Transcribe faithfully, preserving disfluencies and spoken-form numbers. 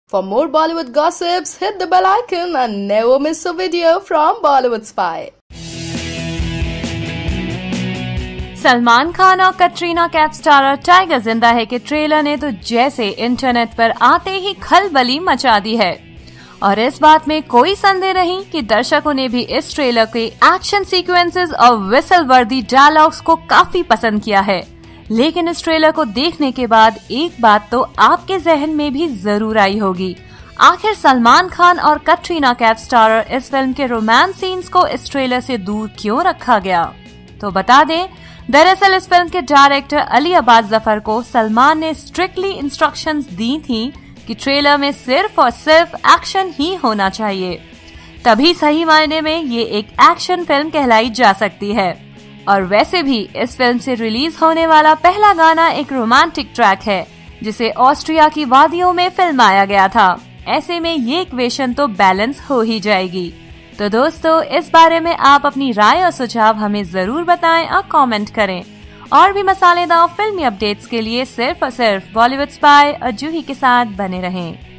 For more Bollywood gossips, hit the bell icon and never miss a video from Bollywood Spy. Salman Khan और Katrina Kaif starrer tiger जिंदा है के trailer ने तो जैसे इंटरनेट पर आते ही खलबली मचा दी है और इस बात में कोई संदेह नहीं कि दर्शकों ने भी इस ट्रेलर के एक्शन सीक्वेंसेस और विसल वर्दी डायलॉग्स को काफी पसंद किया है। लेकिन इस ट्रेलर को देखने के बाद एक बात तो आपके जहन में भी जरूर आई होगी, आखिर सलमान खान और कटरीना कैफ स्टारर इस फिल्म के रोमांस सीन्स को इस ट्रेलर से दूर क्यों रखा गया। तो बता दें, दरअसल इस फिल्म के डायरेक्टर अली अब्बास जफर को सलमान ने स्ट्रिक्टली इंस्ट्रक्शंस दी थी कि ट्रेलर में सिर्फ और सिर्फ एक्शन ही होना चाहिए, तभी सही मायने में ये एक एक्शन फिल्म कहलाई जा सकती है। और वैसे भी इस फिल्म से रिलीज होने वाला पहला गाना एक रोमांटिक ट्रैक है जिसे ऑस्ट्रिया की वादियों में फिल्माया गया था। ऐसे में ये इक्वेशन तो बैलेंस हो ही जाएगी। तो दोस्तों, इस बारे में आप अपनी राय और सुझाव हमें जरूर बताएं और कमेंट करें। और भी मसालेदार फिल्मी अपडेट्स के लिए सिर्फ और सिर्फ बॉलीवुड स्पाई और जूही के साथ बने रहें।